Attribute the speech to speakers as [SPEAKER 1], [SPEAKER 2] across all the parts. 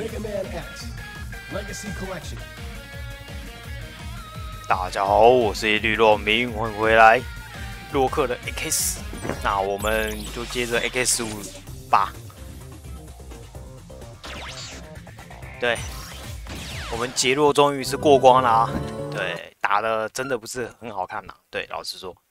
[SPEAKER 1] Mega Man X Legacy Collection。
[SPEAKER 2] 大家好，我是绿洛明，欢迎回来。洛克的 X， 那我们就接着 X5吧。对，我们杰洛终于是过关啦。对，打的真的不是很好看呐。对，老实说。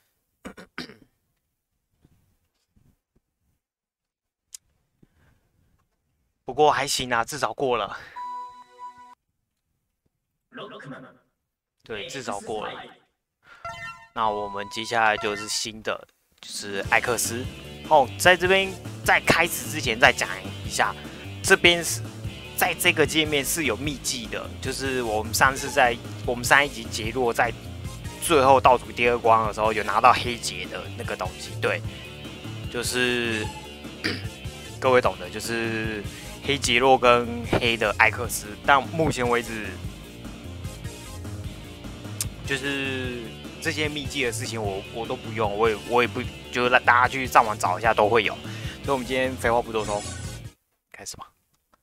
[SPEAKER 2] 不过还行啊，至少过了。对，至少过了。那我们接下来就是新的，就是艾克斯。哦，在这边在开始之前再讲一下，这边是在这个界面是有秘技的，就是我们上一集杰洛在最后倒数第2关的时候有拿到黑杰的那个东西，对，就是各位懂的，就是黑杰洛跟黑的艾克斯，但目前为止。就是这些秘技的事情我都不用，我也不，就是让大家去上网找一下都会有。所以我们今天废话不多说，开始吧。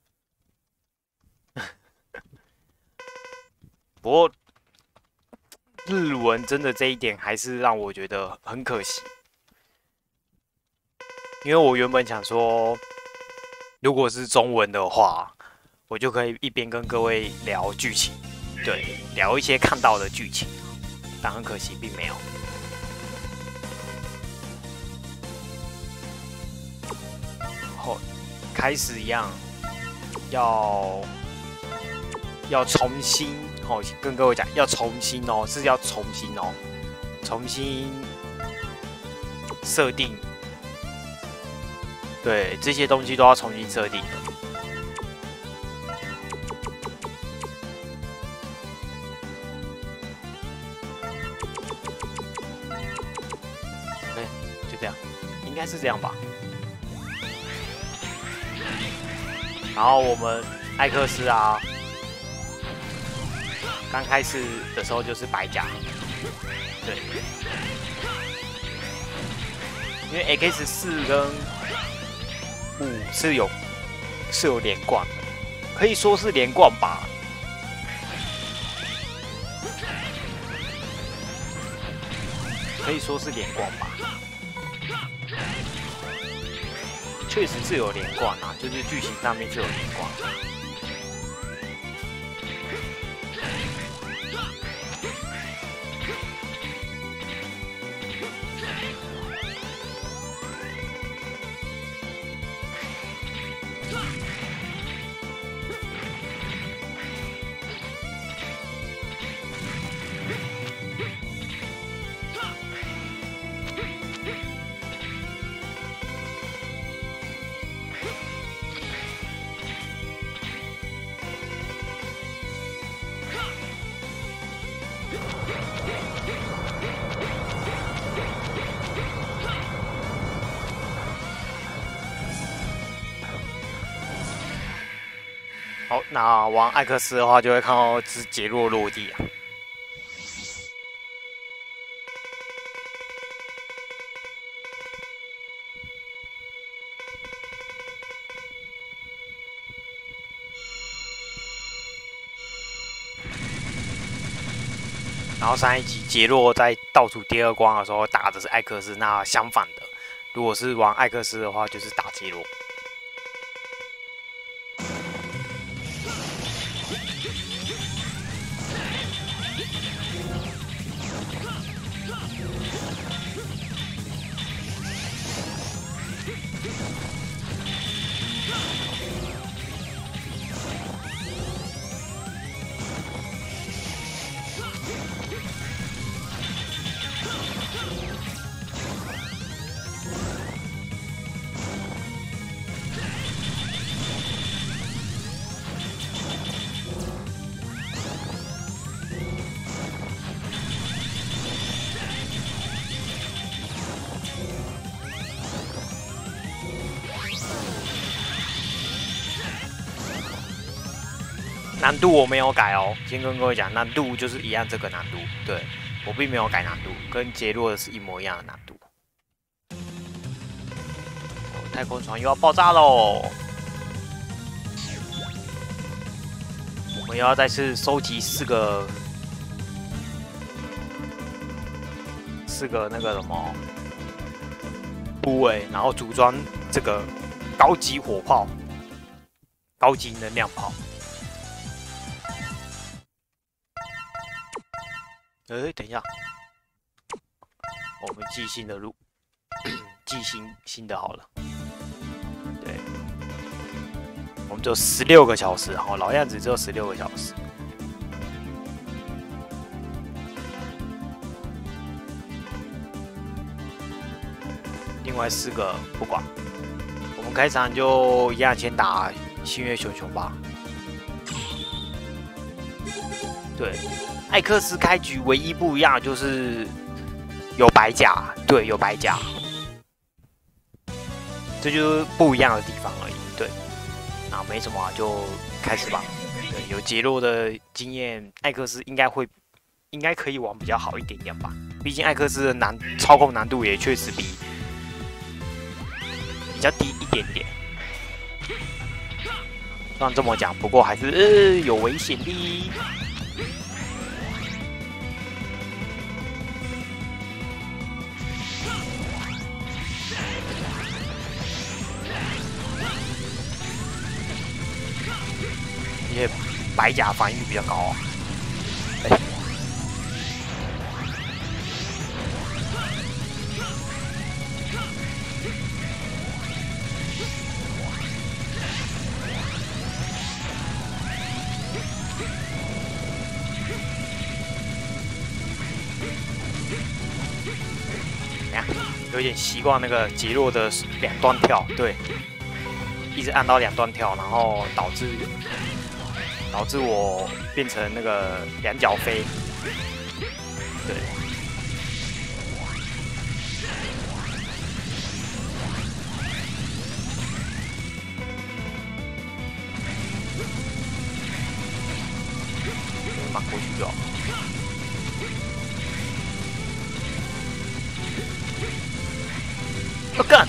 [SPEAKER 2] 不过日文真的这一点还是让我觉得很可惜，因为我原本想说，如果是中文的话，我就可以一边跟各位聊剧情。对，聊一些看到的剧情，但很可惜，并没有。后开始一样，要重新跟各位讲，要重新哦，是要重新哦，重新设定。对，这些东西都要重新设定的。应该是这样吧。然后我们艾克斯啊，刚开始的时候就是白甲，对，因为 X4跟5是有连贯的，可以说是连贯吧。可以说是连贯吧。确实是有连贯啊，就是剧情上面是有连贯。好，那玩艾克斯的话，就会看到只杰洛落地啊。然后上一集杰洛在倒数第2关的时候打的是艾克斯，那相反的，如果是玩艾克斯的话，就是打杰洛。难度我没有改哦，先跟各位讲，难度就是一样这个难度，对我并没有改难度，跟杰洛的是一模一样的难度。太空船又要爆炸喽！ 们又要再次收集四个那个什么部位，然后组装这个高级火炮、高级能量炮。等一下，我们记新的路，记新的好了。对，我们只有16个小时，好，老样子只有16个小时。另外4个不管，我们开场就一样先打星月熊熊吧。对，艾克斯开局唯一不一样就是有白甲，对，有白甲，这就是不一样的地方而已。对，那没什么啊，就开始吧。对，有杰洛的经验，艾克斯应该可以玩比较好一点点吧。毕竟艾克斯的操控难度也确实比较低一点点。虽然这么讲，不过还是有危险的。因为白甲防御比较高啊。有点习惯那个杰洛的2段跳，对，一直按到2段跳，然后导致我变成那个2脚飞，对。满过去就好。干！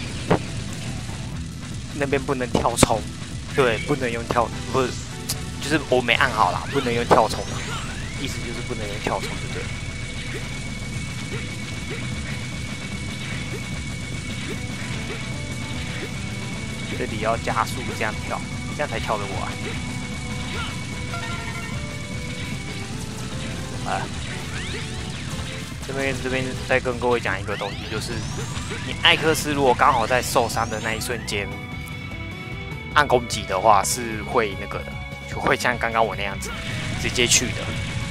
[SPEAKER 2] 那边不能跳冲，对，不能用跳，不是，就是我没按好啦，不能用跳冲啦，意思就是不能用跳冲，就对了。这里要加速这样跳，这样才跳得过来。啊！这边再跟各位讲一个东西，就是你艾克斯如果刚好在受伤的那一瞬间按攻击的话，是会那个的，就会像刚刚我那样子直接去的。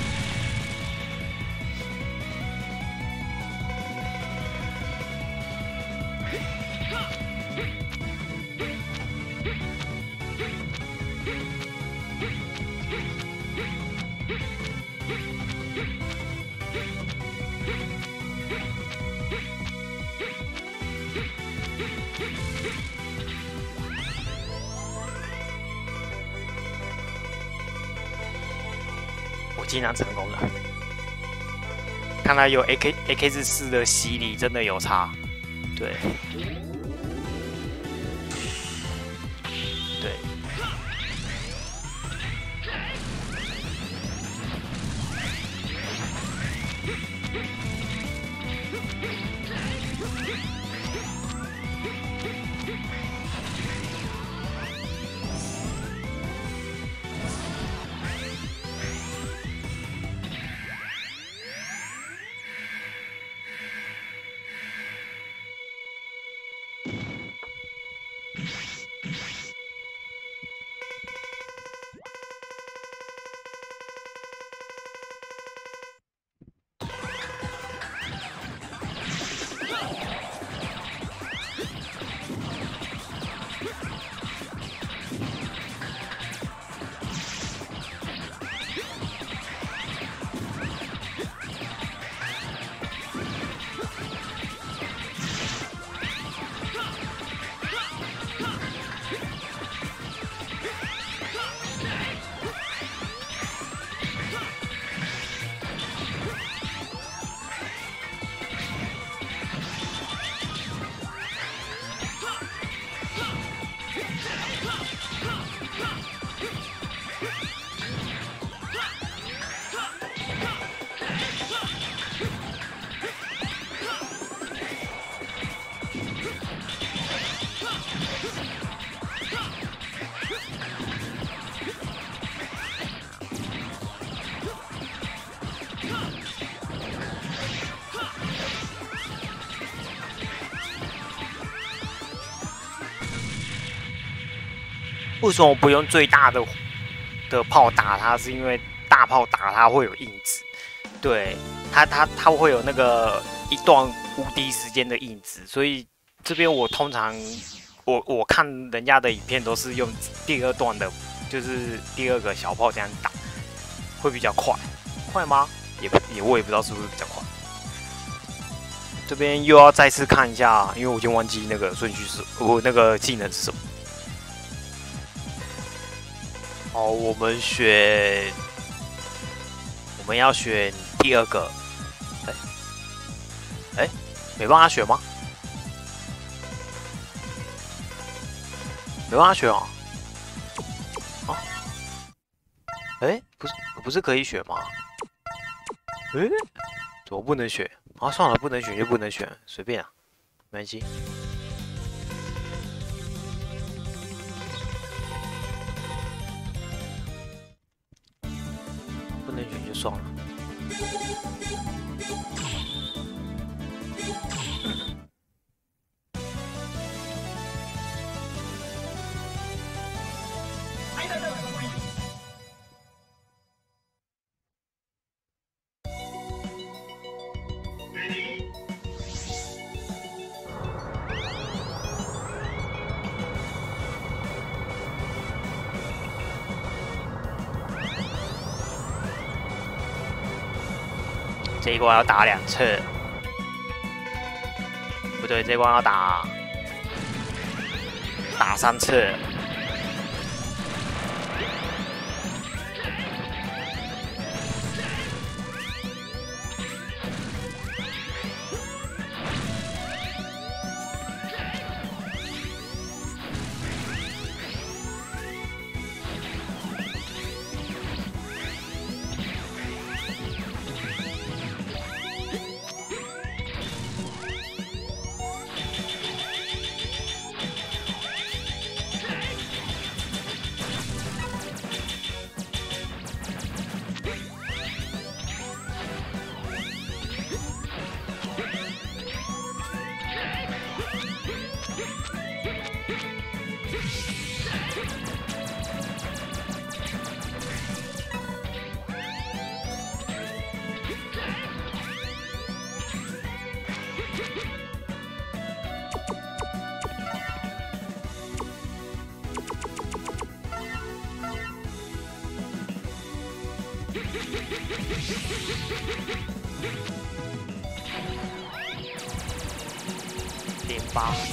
[SPEAKER 2] 竟然成功了！看来有 AKS4的洗礼真的有差，对，对。 为什么不用最大的炮打它？是因为大炮打它会有印子，对它会有那个一段无敌时间的印子，所以这边我通常我看人家的影片都是用第二段的，就是第二个小炮这样打，会比较快，快吗？我也不知道是不是比较快。这边又要再次看一下，因为我已经忘记那个顺序是，我那个技能是什么。哦，我们要选第二个。没办法选吗？没办法选哦。啊？不是可以选吗？怎么不能选？啊，算了，不能选就不能选，随便啊，没关系。不能选就算了。这一关要打2次，不对，这一关要打3次。08。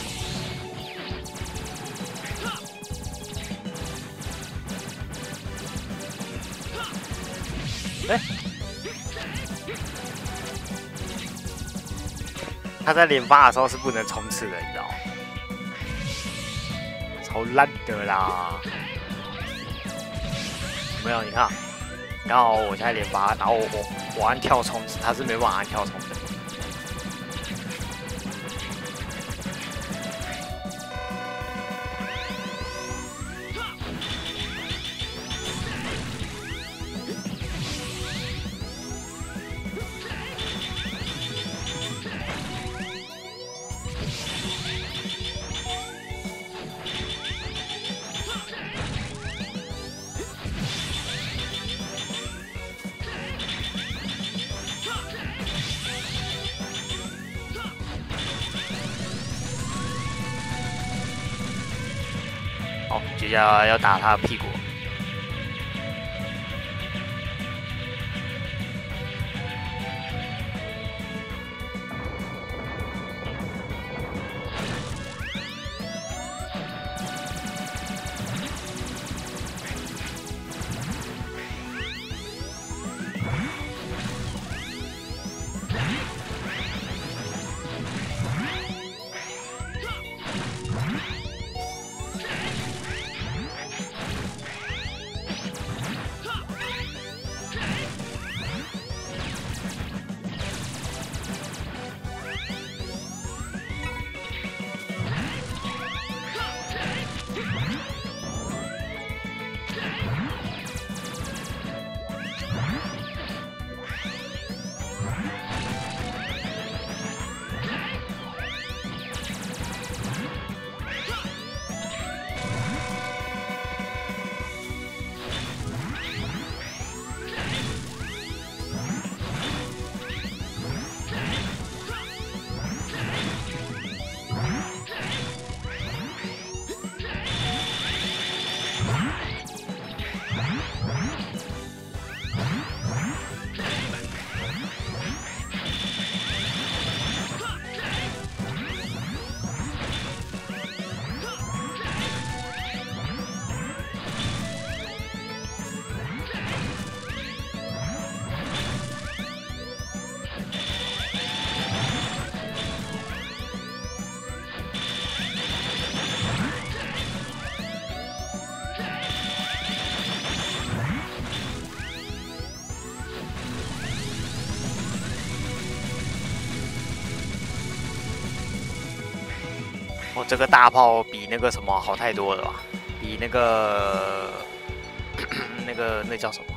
[SPEAKER 2] 他在连发的时候是不能冲刺的，你知道吗？超烂的啦！有没有？你看，然后我现在连发，然后我按跳冲，他是没办法按跳冲的。好，接下来要打他的屁股。 哦，这个大炮比那个什么好太多了吧？比那个那叫什么？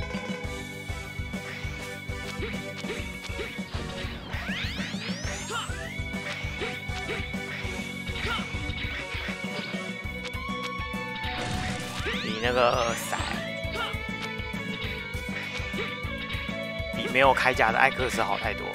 [SPEAKER 2] 比那个比没有铠甲的艾克斯好太多。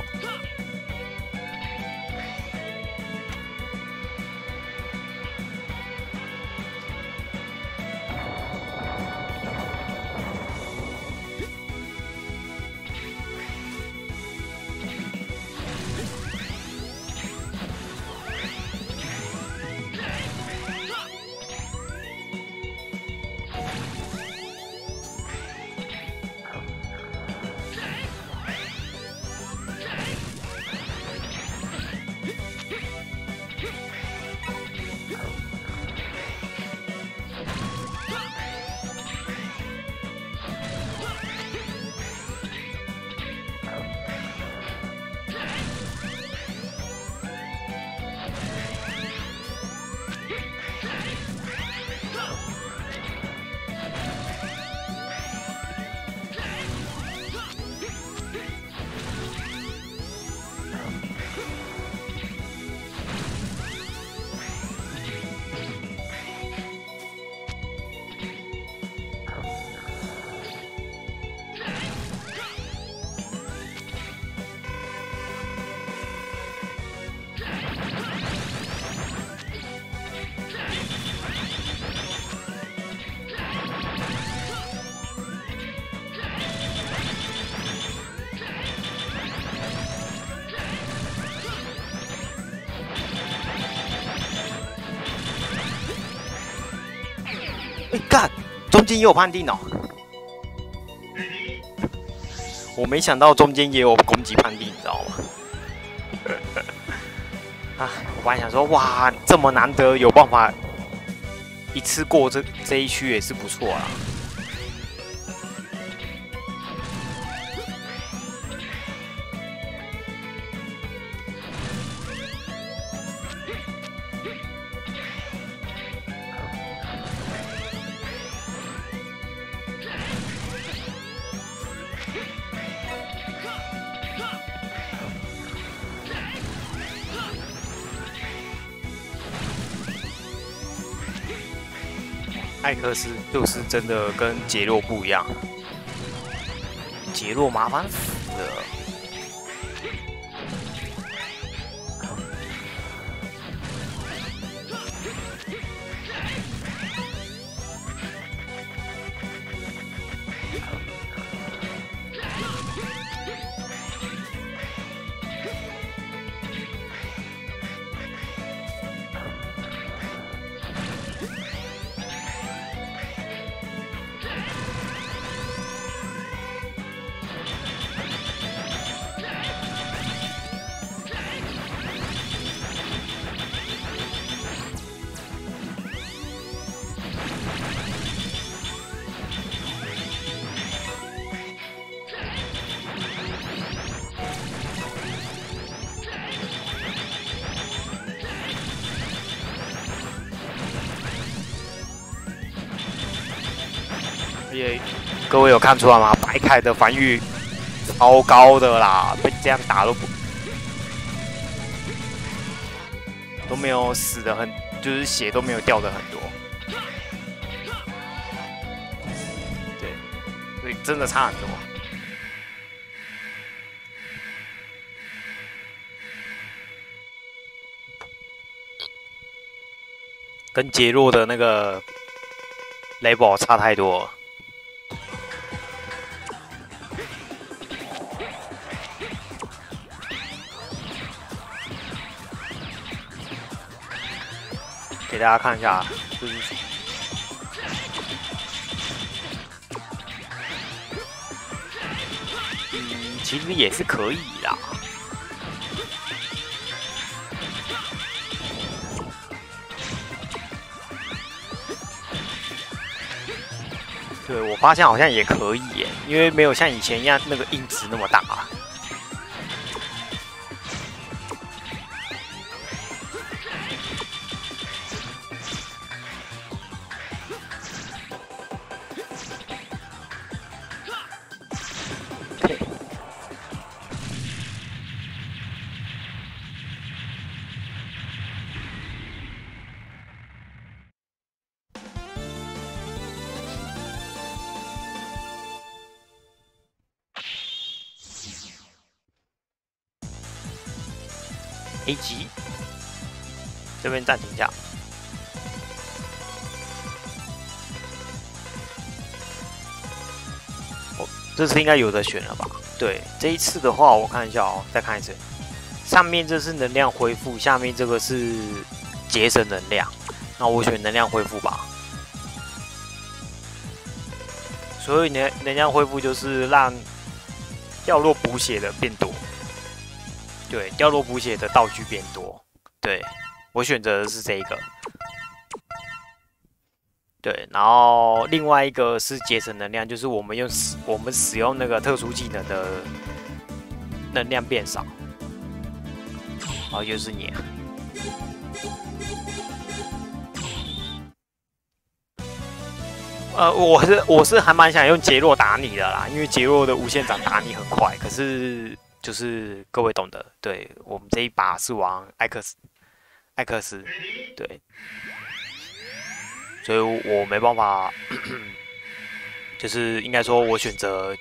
[SPEAKER 2] 干，中间也有判定哦！我没想到中间也有攻击判定，你知道吗？啊，我本来想说，哇，这么难得有办法一次过这一区也是不错啦。艾克斯就是真的跟杰洛不一样，杰洛麻烦死了。各位有看出来吗？白凯的防御超高的啦，被这样打都没有死的很，就是血都没有掉的很多。对，所以真的差很多。跟杰洛的那个 level 差太多了。给大家看一下，就是其实也是可以啦。对，我发现好像也可以耶，因为没有像以前一样那个音质那么大。 A 级，这边暂停一下。哦，这次应该有的选了吧？对，这一次的话，我看一下哦，再看一次。上面这是能量恢复，下面这个是节省能量。那我选能量恢复吧。所以能量恢复就是让掉落补血的变多。对，掉落补血的道具变多。对，我选择的是这一个。对，然后另外一个是节省能量，就是我们使用那个特殊技能的能量变少。好，就是你。我是还蛮想用杰洛打你的啦，因为杰洛的无限掌打你很快，可是就是各位懂得，对我们这一把是玩艾克斯，对，所以我没办法，就是应该说我的选择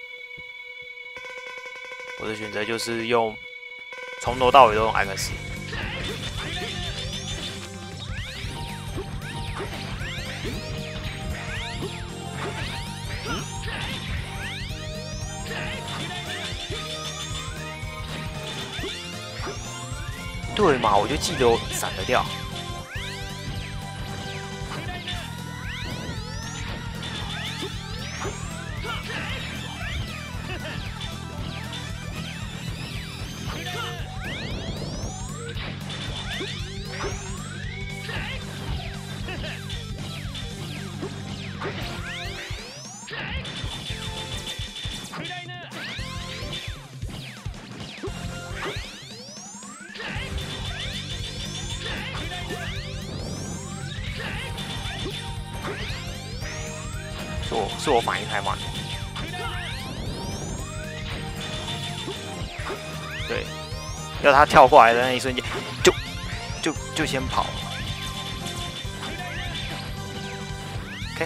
[SPEAKER 2] 就是用从头到尾都用艾克斯。对嘛，我就记得我闪得掉。是我反应太慢。对，要他跳过来的那一瞬间，就先跑。OK，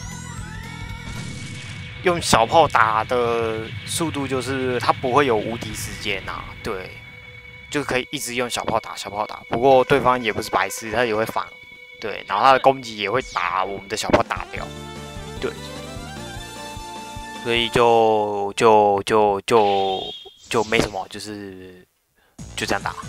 [SPEAKER 2] 用小炮打的速度就是它不会有无敌时间呐，对，就可以一直用小炮打。不过对方也不是白痴，他也会防，对，然后他的攻击也会把我们的小炮打掉，对。所以就没什么，就这样打。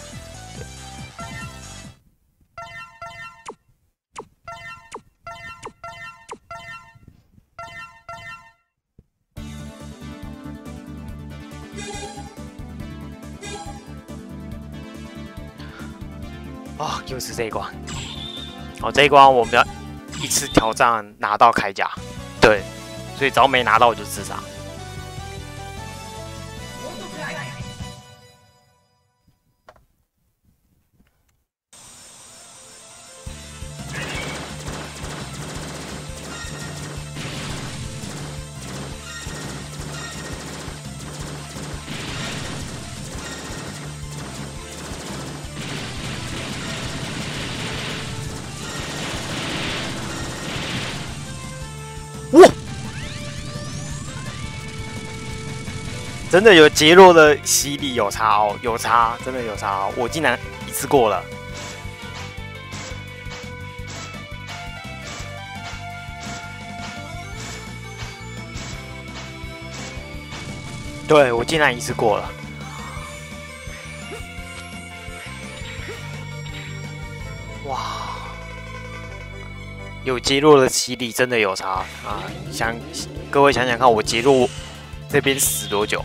[SPEAKER 2] 啊、又是这一关。哦，这一关我们要一次挑战拿到铠甲，对。所以只要没拿到我就自杀。哇！真的有杰洛的洗礼有差哦，有差，真的有差哦！我竟然一次过了。对，我竟然一次过了。哇！有杰洛的洗礼真的有差啊！各位想想看，我杰洛这边死多久？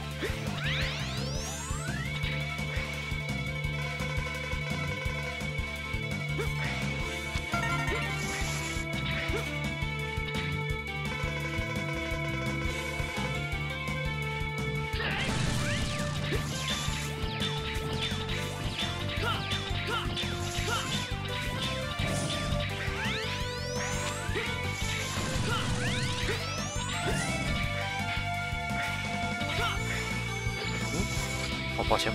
[SPEAKER 2] 哦，抱歉。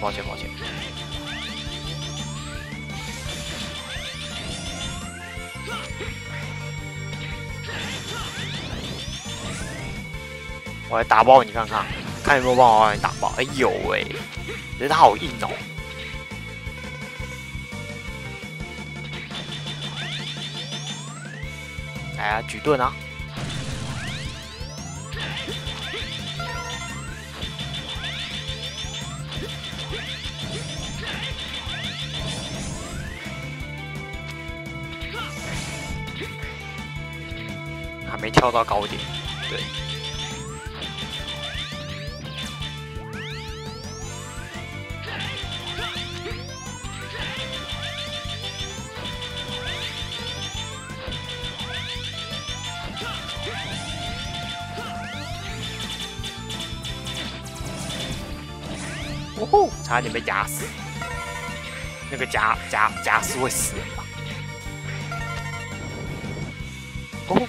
[SPEAKER 2] 我来打爆你看看，看有没有办法把你打爆。哎呦喂，可是他好硬哦。 来啊，举盾啊！还没跳到高点，对。哦吼！差点被夹死，那个夹是会死人吧？哦！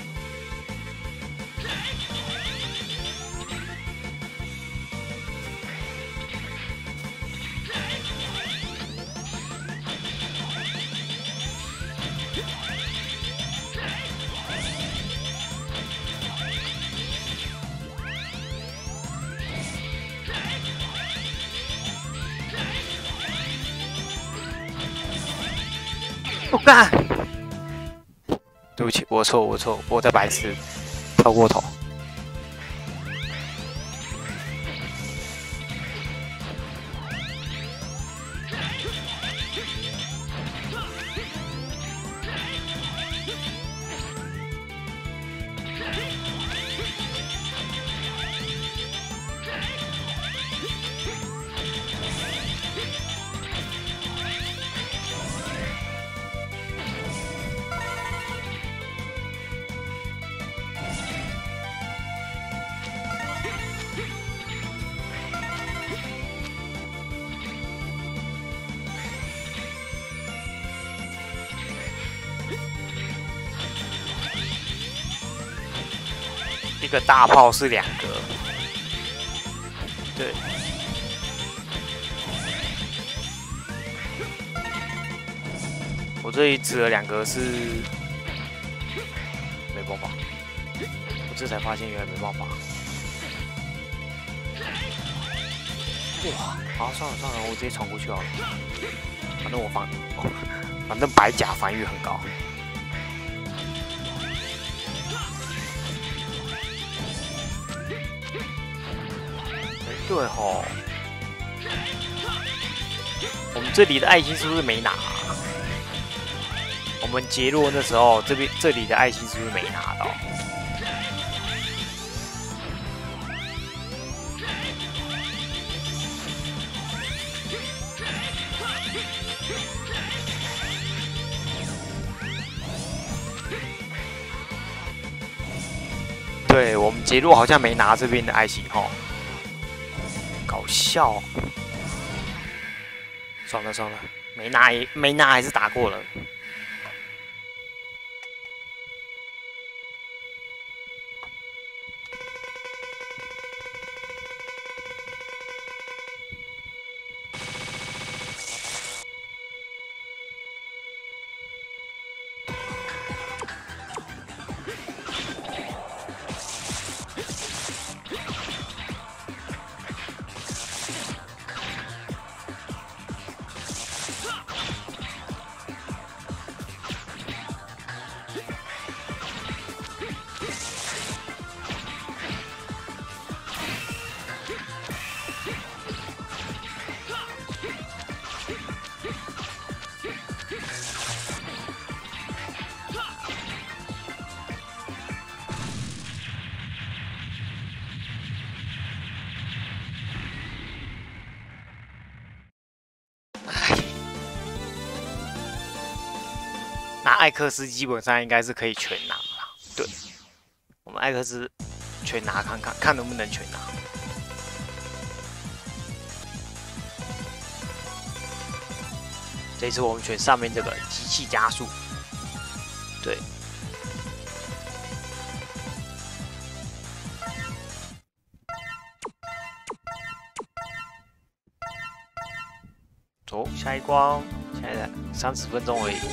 [SPEAKER 2] 我干！对不起，我错，我在白痴，跳过头。一个大炮是2个，对。我这里指了2个是没办法，我这才发现原来没办法。哇！好，算了，我直接闯过去好了。反正白甲防御很高。对吼，我们这里的爱心是不是没拿？我们杰洛那时候这里的爱心是不是没拿到？对，我们杰洛好像没拿这边的爱心吼。搞笑，算了，没拿还是打过了。那艾克斯基本上应该是可以全拿啦。对，我们艾克斯全拿看能不能全拿。这次我们选上面这个机器加速，对。走，下一关，现在30分钟而已。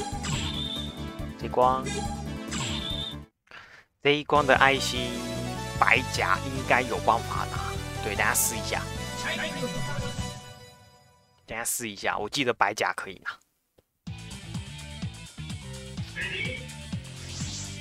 [SPEAKER 2] 这一关的爱心白甲应该有办法拿，对，等下试一下。等下试一下，我记得白甲可以拿。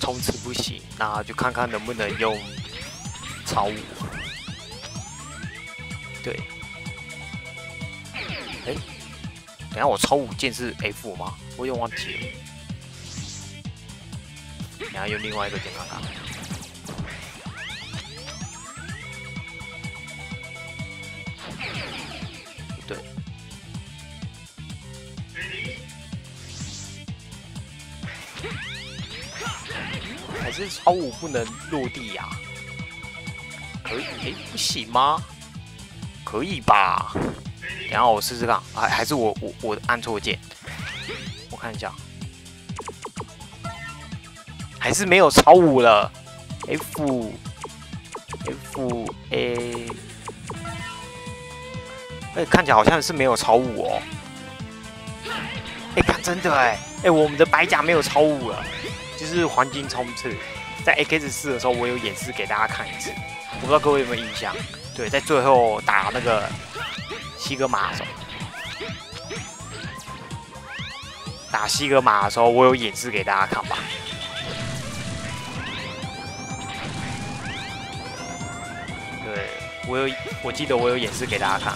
[SPEAKER 2] 冲刺不行，那就看看能不能用超5。对，哎，等下我超5键是 F 吗？我有点忘记了。等下用另外一个键看看。不对。还是超5不能落地呀、可以？哎，不行吗？可以吧？等下我试试看，还是我按错键，我看一下，还是没有超5了。F A， 哎，看起来好像是没有超5哦。哎，看真的哎，我们的白甲没有超5了。就是黄金冲刺，在 X4的时候，我有演示给大家看一次，我不知道各位有没有印象？对，在最后打那个西格玛的时候，打西格玛的时候，我有演示给大家看吧。对，我记得我有演示给大家看，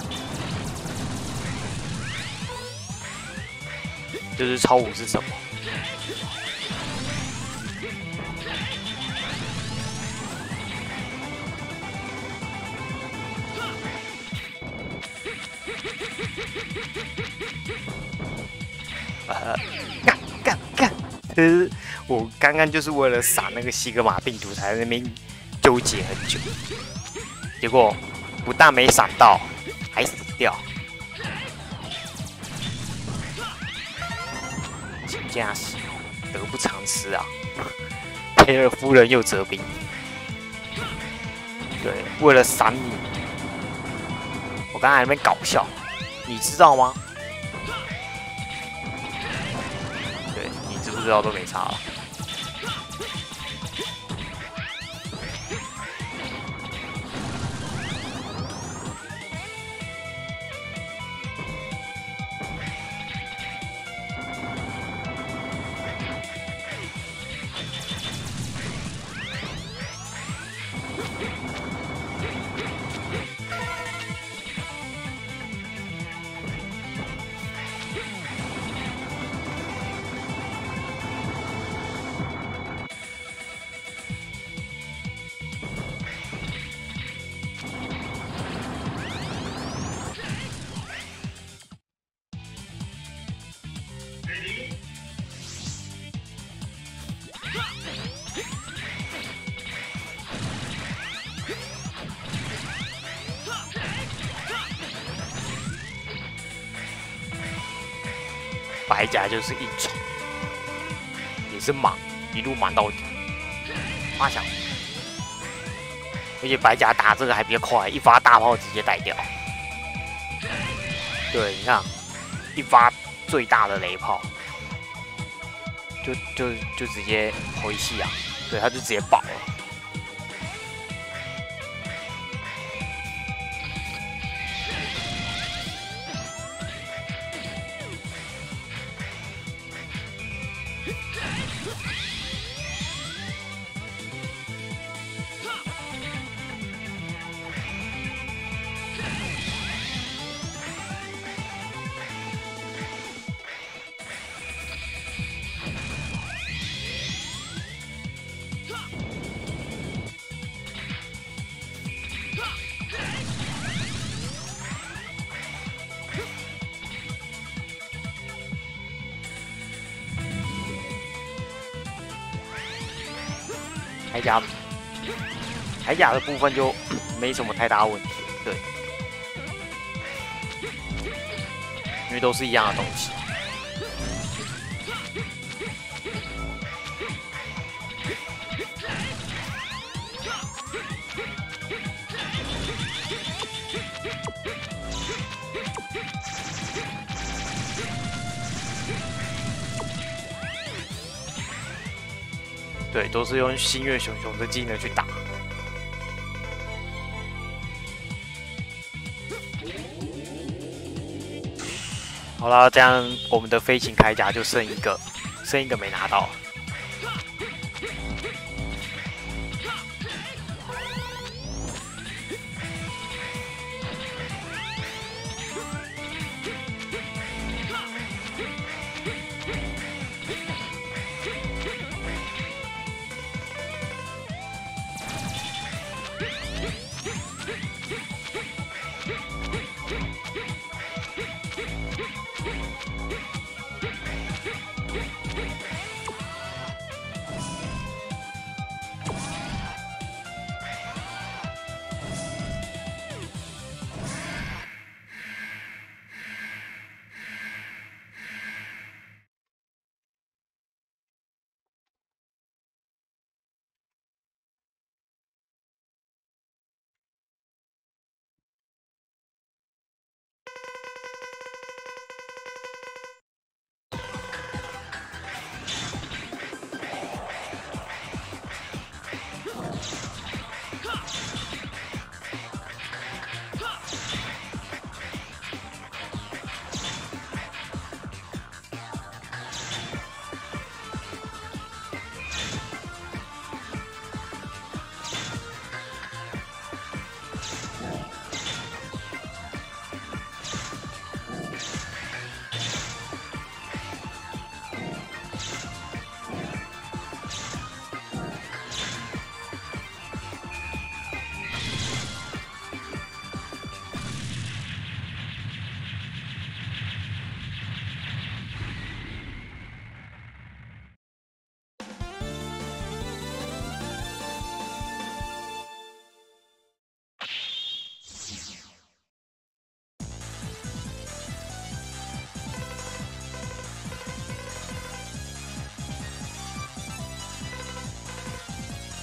[SPEAKER 2] 就是超5是什么？干！我刚刚就是为了闪那个西格玛病毒，才在那边纠结很久，结果不但没闪到，还死掉。请假是得不偿失啊！赔了夫人又折兵。对，为了闪你，我刚才在那边搞笑，你知道吗？不知道都没差了。白甲就是硬闯，也是莽，一路莽到底。发小，而且白甲打这个还比较快，一发大炮直接带掉。对，你看，一发最大的雷炮，就直接回气啊，对，他就直接爆了。铠甲的部分就没什么太大问题，对，因为都是一样的东西。对，都是用星月熊熊的技能去打。好啦，这样我们的飞行铠甲就剩一个没拿到。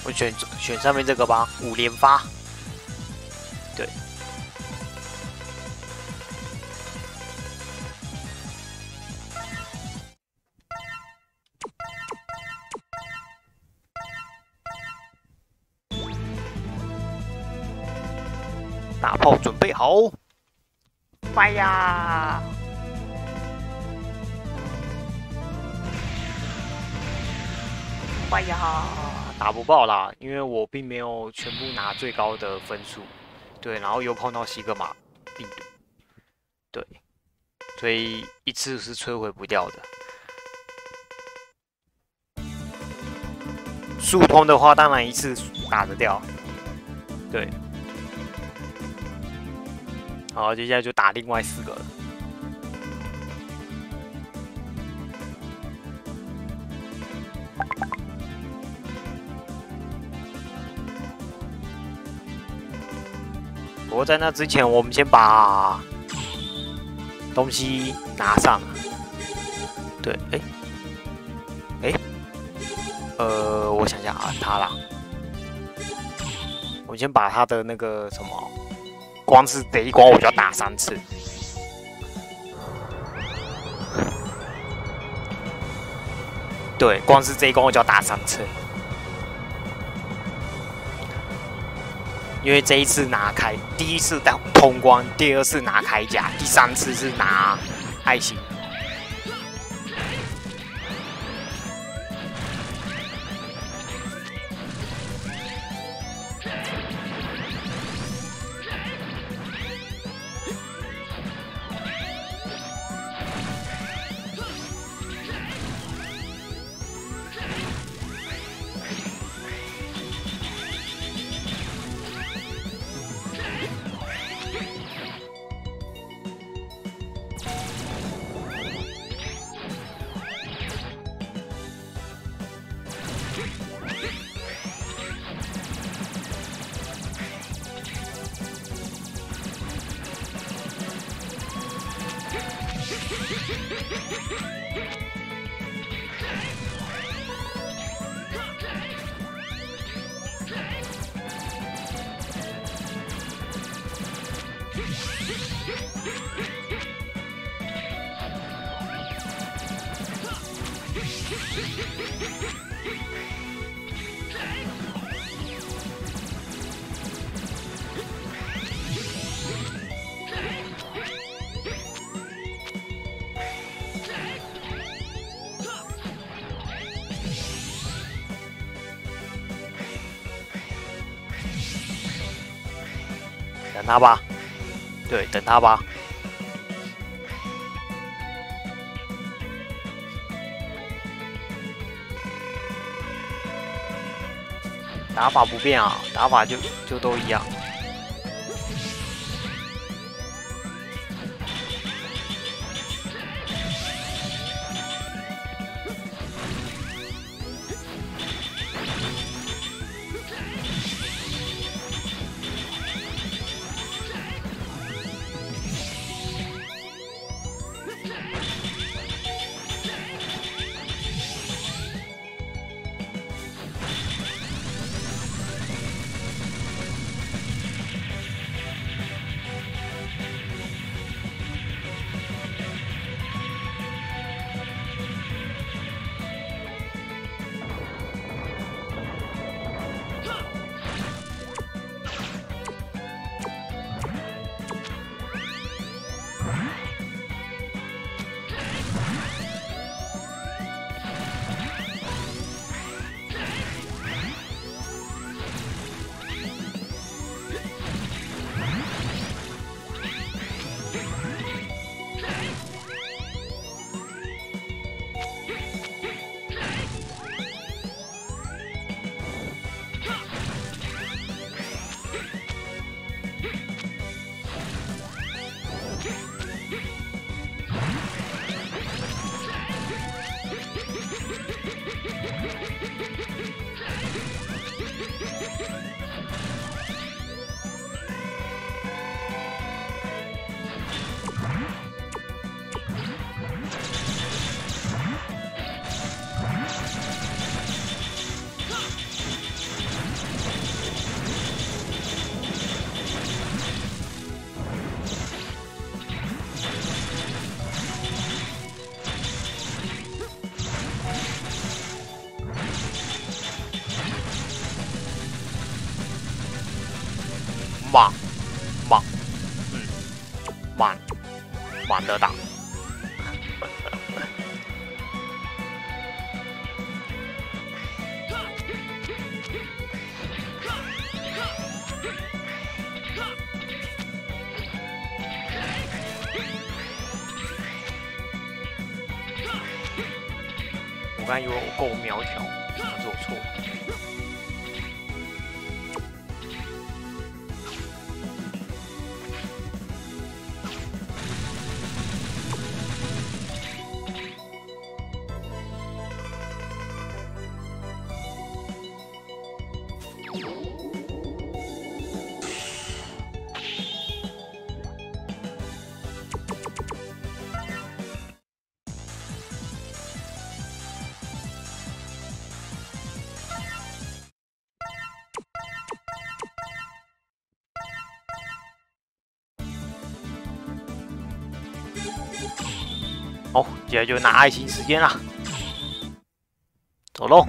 [SPEAKER 2] 我选上面这个吧，5连发。对。大炮准备好，拜呀！拜呀！打不爆啦，因为我并没有全部拿最高的分数，对，然后又碰到西格玛病毒，对，所以一次是摧毁不掉的。速通的话，当然一次打得掉，对。好，接下来就打另外4个了。不过在那之前，我们先把东西拿上。对，我想想啊，他啦，我先把他的那个什么。光是这一关我就要打3次，对，光是这一关我就要打3次，因为这一次拿开，第一次通关，第2次拿铠甲，第3次是拿爱心。等他吧，对，等他吧。打法不变啊，打法就都一样。 满，满的打。我刚以为我够苗条，但是我错了。好，接下来就拿爱心时间啦，走喽！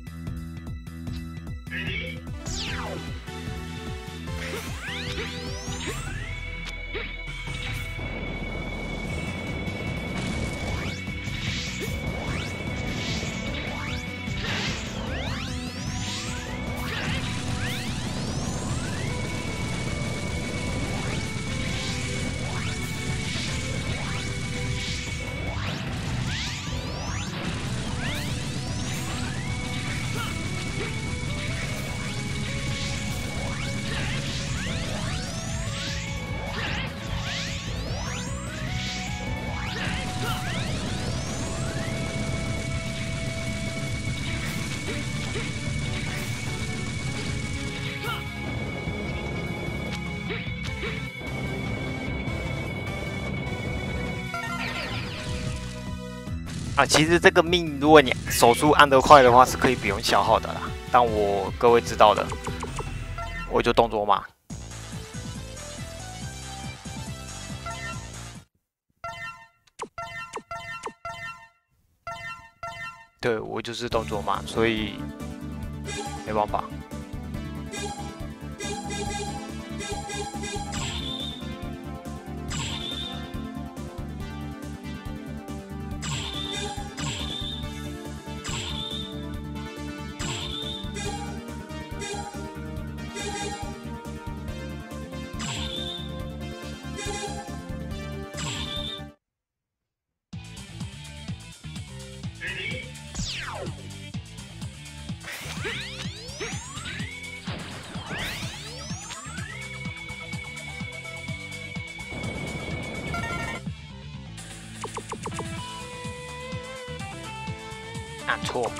[SPEAKER 2] 啊，其实这个命，如果你手速按得快的话，是可以不用消耗的啦。但我各位知道的，我就动作慢。对，我就是动作慢，所以没办法。按错。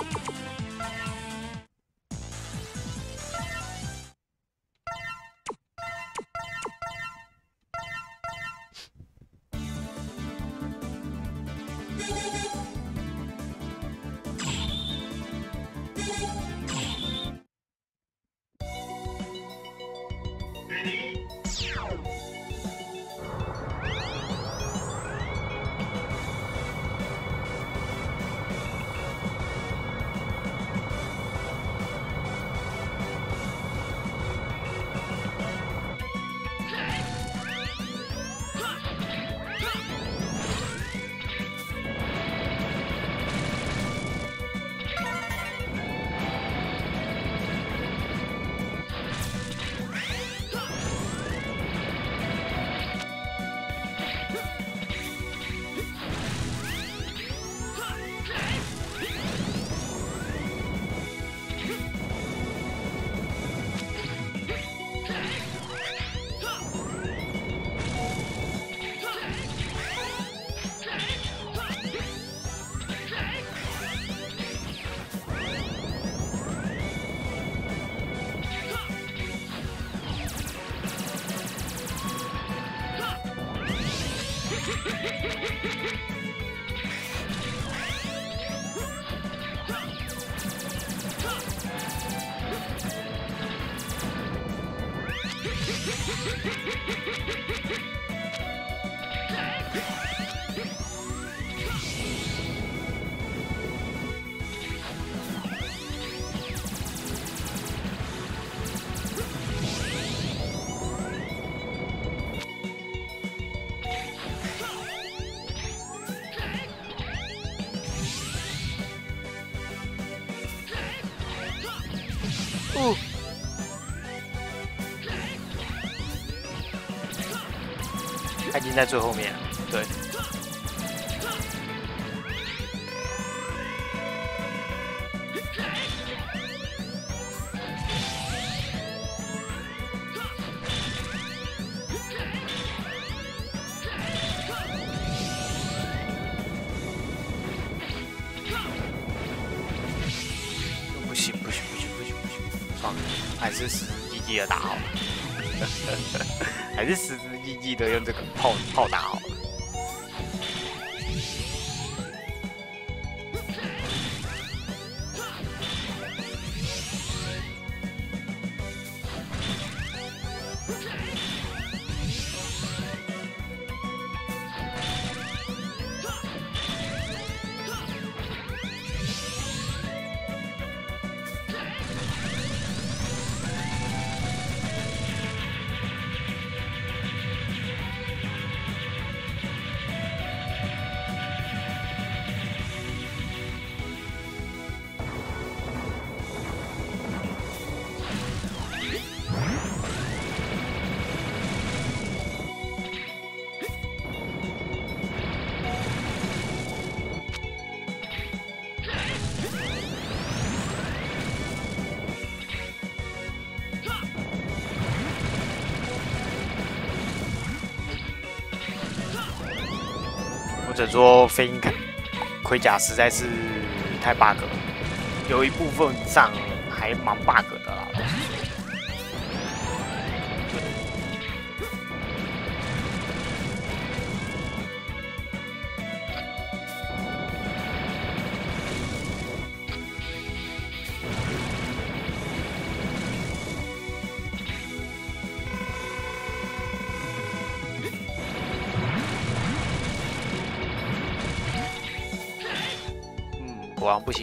[SPEAKER 2] 他已经在最后面了。对。不行，算了，还是死死唧唧的打好了。还是死死唧唧的用这个炮打好了。或者说飞鹰盔甲实在是太 bug 了，有一部分上还蛮 bug 的啦。果然不行。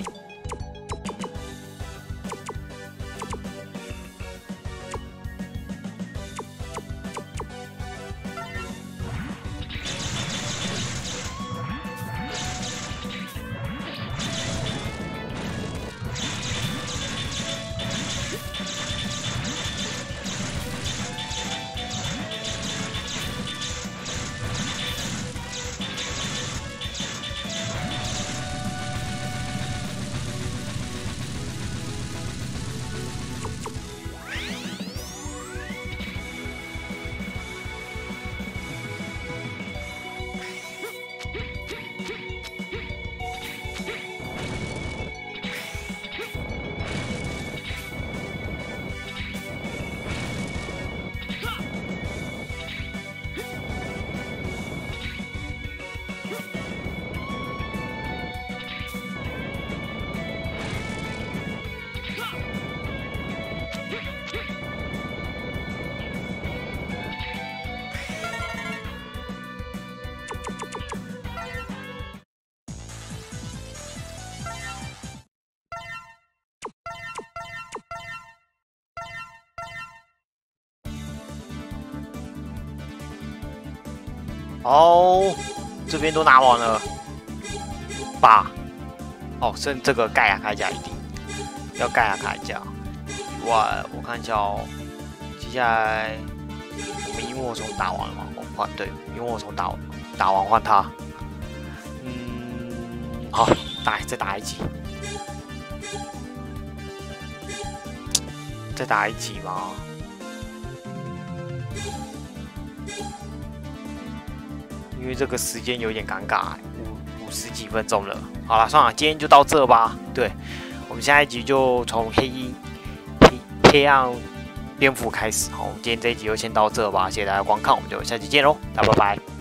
[SPEAKER 2] 哦，这边都拿完了8。哦，剩这个盖亚铠甲一定要盖亚铠甲。以外，我看一下哦，接下来我们萤火虫打完了吗？我换对，萤火虫打完换他。好，再打一集。再打一集吗？因为这个时间有点尴尬，50几分钟了。好了，算了，今天就到这吧。对，我们下一集就从黑暗蝙蝠开始。好，今天这一集就先到这吧，谢谢大家观看，我们就下期见喽，大家拜拜。